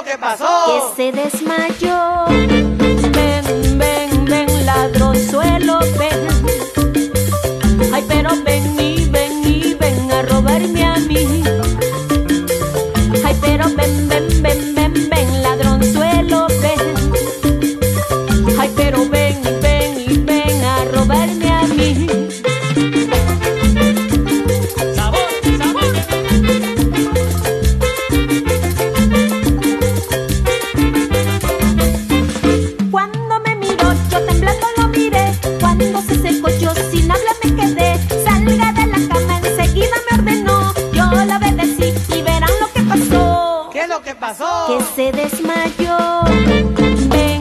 que pasó? Que se desmayó. Ven, ven, ven, ladronzuelo, ven. Ay, pero ven y ven a robarme a mí. Ay, pero ven, ven, ven, ven, ven, ladronzuelo, ven. Ay, pero ven y ven a robarme a mí. ¡Sabor, sabor! Cuando me miró, yo temblando lo miré. Cuando se secó, yo sin hablar me quedé. Salga de la cama, enseguida me ordenó. Yo la obedecí y verán lo que pasó. ¿Qué es lo que pasó? Que se desmayó. Ven,